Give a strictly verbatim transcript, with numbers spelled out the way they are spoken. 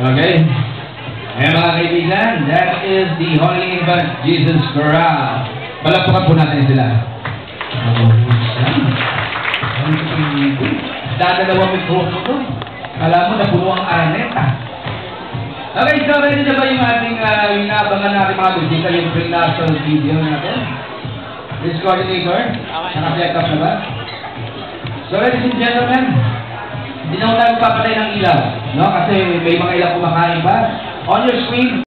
Okay. Ayan mga kaibigan, that is the Holy Infant Jesus Corral. Palagpakan po natin sila. Dadalawang mikrofono to. Alam mo, napuno ang araneta. Okay, so ready na ba yung ating uh, inaabangan natin mga bisita, yung pre-national video natin? This coordinator, naka-flex up na ba? So ladies and gentlemen, hindi na ako nagpapatay ng ilaw, no? Kasi may mga ilang kumakain pa. On your screen,